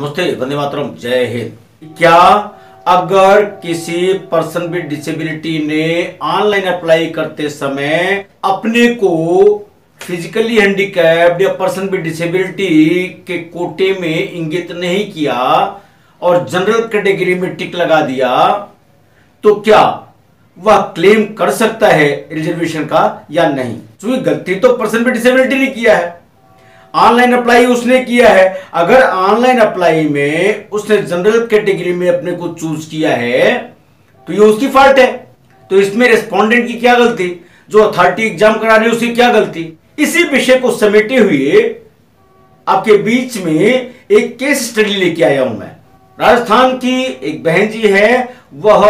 नमस्ते, वंदे मातरम, जय हिंद। क्या अगर किसी पर्सन विद डिसेबिलिटी ने ऑनलाइन अप्लाई करते समय अपने को फिजिकली हैंडीकैप्ड या पर्सन विद डिसेबिलिटी के कोटे में इंगित नहीं किया और जनरल कैटेगरी में टिक लगा दिया, तो क्या वह क्लेम कर सकता है रिजर्वेशन का या नहीं? क्योंकि गलती तो पर्सन विद डिसेबिलिटी ने किया है, ऑनलाइन अप्लाई उसने किया है। अगर ऑनलाइन अप्लाई में उसने जनरल कैटेगरी में अपने को चूज किया है तो ये उसकी फॉल्ट है। तो इसमें रेस्पोंडेंट की क्या गलती, जो अथॉरिटी एग्जाम करा रही है उसकी क्या गलती? इसी विषय को समेटे हुए आपके बीच में एक केस स्टडी लेके आया हूं मैं। राजस्थान की एक बहन जी है, वह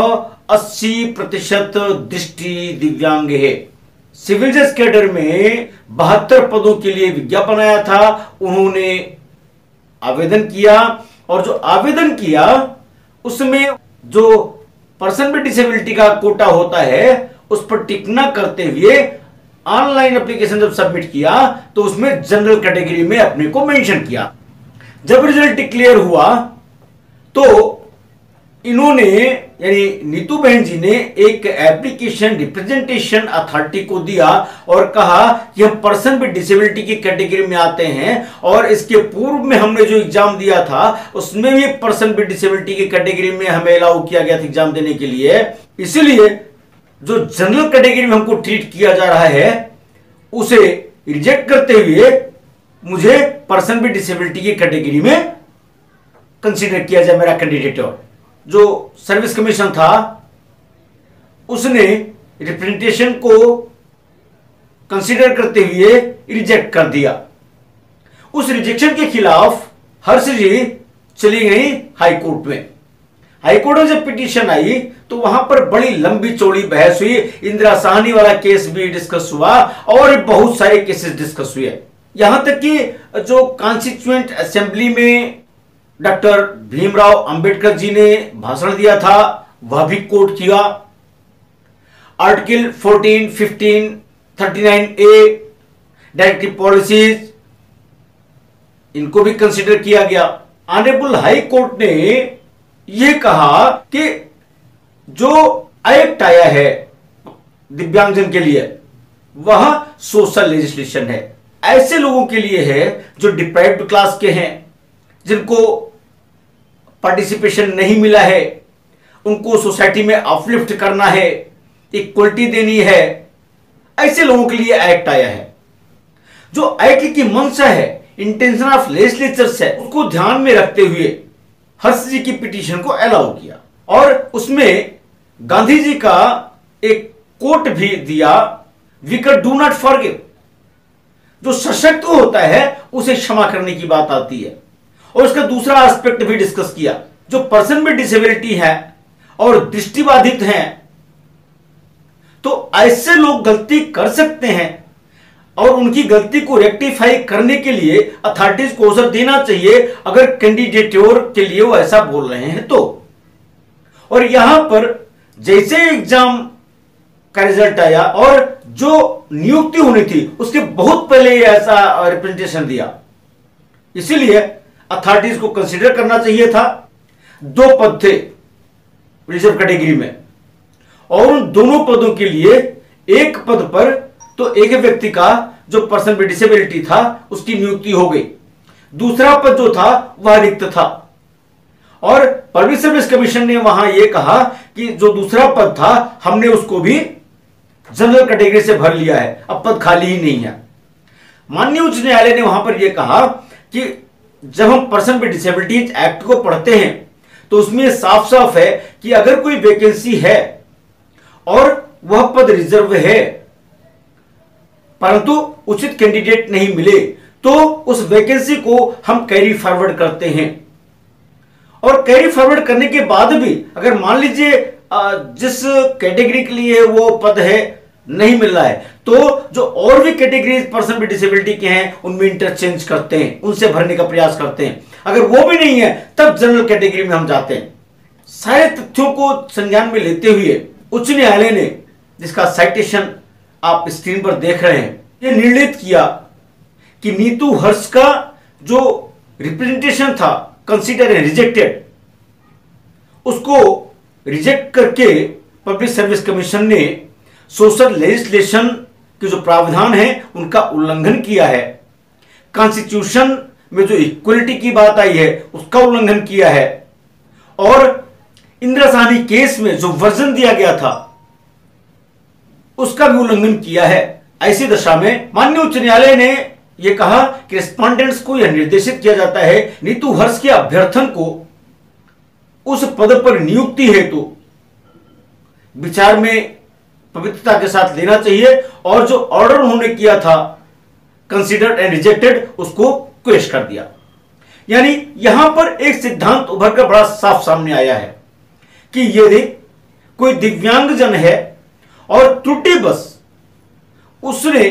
80% दृष्टि दिव्यांग है। सिविल जज कैडर में 72 पदों के लिए विज्ञापन आया था। उन्होंने आवेदन किया और जो आवेदन किया उसमें जो पर्सन विद डिसेबिलिटी का कोटा होता है उस पर टिक न करते हुए ऑनलाइन एप्लीकेशन जब सबमिट किया तो उसमें जनरल कैटेगरी में अपने को मेंशन किया। जब रिजल्ट डिक्लेयर हुआ तो इन्होंने यानी नीतू बहन जी ने एक एप्लीकेशन रिप्रेजेंटेशन अथॉरिटी को दिया और कहा कि हम पर्सन विद डिसेबिलिटी की कैटेगरी में आते हैं और इसके पूर्व में हमने जो एग्जाम दिया था उसमें भी पर्सन विद डिसेबिलिटी की कैटेगरी में हमें अलाउ किया गया था एग्जाम देने के लिए। इसीलिए जो जनरल कैटेगरी में हमको ट्रीट किया जा रहा है उसे रिजेक्ट करते हुए मुझे पर्सन विद डिसेबिलिटी की कैटेगरी में कंसीडर किया जाए मेरा कैंडिडेट। और जो सर्विस कमीशन था उसने रिप्रेजेंटेशन को कंसीडर करते हुए रिजेक्ट कर दिया। उस रिजेक्शन के खिलाफ हर्ष जी चली गई हाई कोर्ट में। हाई कोर्ट में जब पिटीशन आई तो वहां पर बड़ी लंबी चौड़ी बहस हुई। इंदिरा साहनी वाला केस भी डिस्कस हुआ और बहुत सारे केसेस डिस्कस हुए। यहां तक कि जो कॉन्स्टिट्यूएंट असेंबली में डॉक्टर भीमराव अंबेडकर जी ने भाषण दिया था वह भी कोट किया। आर्टिकल 14, 15, 39A डायरेक्टिव पॉलिसीज इनको भी कंसीडर किया गया। ऑनरेबल हाई कोर्ट ने यह कहा कि जो एक्ट आया है दिव्यांगजन के लिए वह सोशल लेजिस्लेशन है, ऐसे लोगों के लिए है जो डिप्राइव्ड क्लास के हैं, जिनको पार्टिसिपेशन नहीं मिला है, उनको सोसाइटी में अपलिफ्ट करना है, इक्वलिटी देनी है, ऐसे लोगों के लिए एक्ट आया है। जो एक्ट की मंशा है, इंटेंशन ऑफ लेजिस्लेचर्स है, उसको ध्यान में रखते हुए हर्ष जी की पिटीशन को अलाउ किया और उसमें गांधी जी का एक कोट भी दिया, we can do not forgive. जो सशक्त होता है उसे क्षमा करने की बात आती है। और उसका दूसरा एस्पेक्ट भी डिस्कस किया, जो पर्सन विद डिसेबिलिटी है और दृष्टिबाधित हैं, तो ऐसे लोग गलती कर सकते हैं और उनकी गलती को रेक्टिफाई करने के लिए अथॉरिटीज को अवसर देना चाहिए अगर कैंडिडेट्योर के लिए वो ऐसा बोल रहे हैं तो। और यहां पर जैसे एग्जाम का रिजल्ट आया और जो नियुक्ति होनी थी उसके बहुत पहले ऐसा रिप्रेजेंटेशन दिया, इसीलिए अथॉरिटीज को कंसीडर करना चाहिए था। 2 पद थे रिजर्व कैटेगरी में और उन दोनों पदों के लिए एक पद पर तो एक व्यक्ति का जो पर्सन विद डिसेबिलिटी था उसकी नियुक्ति हो गई, दूसरा पद जो था वह रिक्त था। और पब्लिक सर्विस कमीशन ने वहां यह कहा कि जो दूसरा पद था हमने उसको भी जनरल कैटेगरी से भर लिया है, अब पद खाली ही नहीं है। माननीय उच्च न्यायालय ने वहां पर यह कहा कि जब हम पर्सन विद डिसेबिलिटी एक्ट को पढ़ते हैं तो उसमें साफ साफ है कि अगर कोई वैकेंसी है और वह पद रिजर्व है परंतु उचित कैंडिडेट नहीं मिले तो उस वैकेंसी को हम कैरी फॉरवर्ड करते हैं। और कैरी फॉरवर्ड करने के बाद भी अगर मान लीजिए जिस कैटेगरी के लिए वो पद है नहीं मिल रहा है तो जो और भी कैटेगरीज पर्सन विद डिसेबिलिटी के हैं उनमें इंटरचेंज करते हैं, उनसे भरने का प्रयास करते हैं। अगर वो भी नहीं है तब जनरल कैटेगरी में हम जाते हैं। सारे तथ्यों को संज्ञान में लेते हुए उच्च न्यायालय ने, जिसका साइटेशन आप स्क्रीन पर देख रहे हैं, यह निर्णित किया कि नीतू हर्ष का जो रिप्रेजेंटेशन था कंसीडर एंड रिजेक्टेड, उसको रिजेक्ट करके पब्लिक सर्विस कमीशन ने सोशल लेजिस्लेशन के जो प्रावधान है उनका उल्लंघन किया है, कॉन्स्टिट्यूशन में जो इक्वलिटी की बात आई है उसका उल्लंघन किया है, और इंदिरा साहनी केस में जो वर्जन दिया गया था उसका भी उल्लंघन किया है। ऐसी दशा में माननीय उच्च न्यायालय ने यह कहा कि रिस्पोंडेंट्स को यह निर्देशित किया जाता है नीतू हर्ष के अभ्यर्थन को उस पद पर नियुक्ति हेतु विचार में पवित्रता के साथ लेना चाहिए, और जो ऑर्डर उन्होंने किया था कंसीडर्ड एंड रिजेक्टेड उसको क्वेश कर दिया। यानी यहां पर एक सिद्धांत उभर कर बड़ा साफ सामने आया है कि यदि कोई दिव्यांगजन है और त्रुटि बस उसने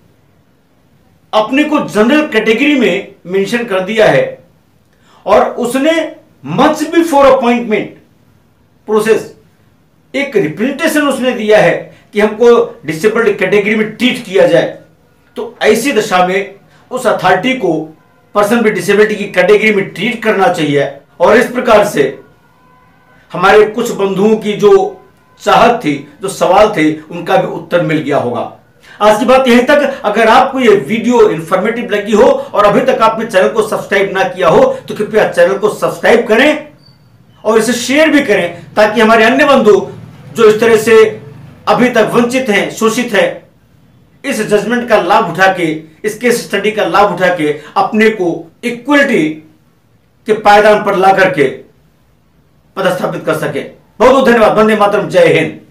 अपने को जनरल कैटेगरी में मेंशन कर दिया है और उसने मच बिफोर अपॉइंटमेंट प्रोसेस एक रिप्रेजेंटेशन उसने दिया है कि हमको डिसेबल्ड कैटेगरी में ट्रीट किया जाए, तो ऐसी दशा में उस अथॉरिटी को पर्सन विद डिसेबिलिटी की कैटेगरी में ट्रीट करना चाहिए। और इस प्रकार से हमारे कुछ बंधुओं की जो चाहत थी, जो सवाल थे, उनका भी उत्तर मिल गया होगा। आज की बात यहीं तक। अगर आपको यह वीडियो इंफॉर्मेटिव लगी हो और अभी तक आपने चैनल को सब्सक्राइब ना किया हो तो कृपया चैनल को सब्सक्राइब करें और इसे शेयर भी करें, ताकि हमारे अन्य बंधु जो इस तरह से अभी तक वंचित हैं, शोषित हैं, इस जजमेंट का लाभ उठा के, इस केस स्टडी का लाभ उठा के अपने को इक्वलिटी के पायदान पर ला करके पदस्थापित कर सके। बहुत बहुत धन्यवाद। वंदे मातरम। जय हिंद।